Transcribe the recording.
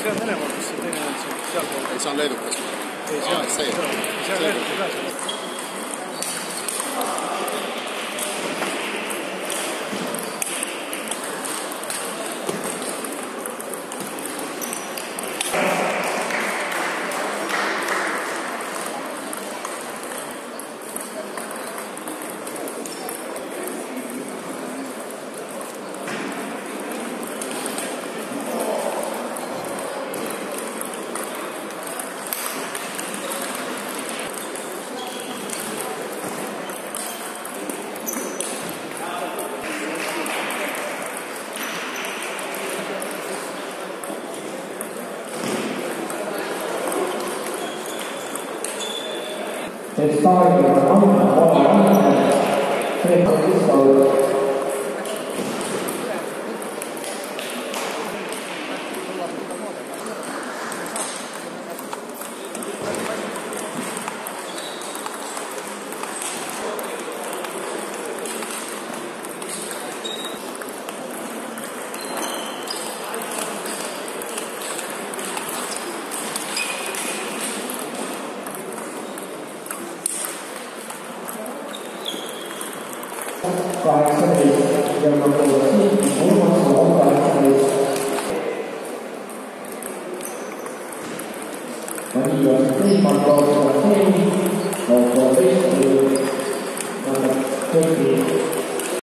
see on Venemaal, kus see teine on sealpool? Ei, see on Leedukas. Ei, seal Leedukas ka seal. It's starting to run on Thank you.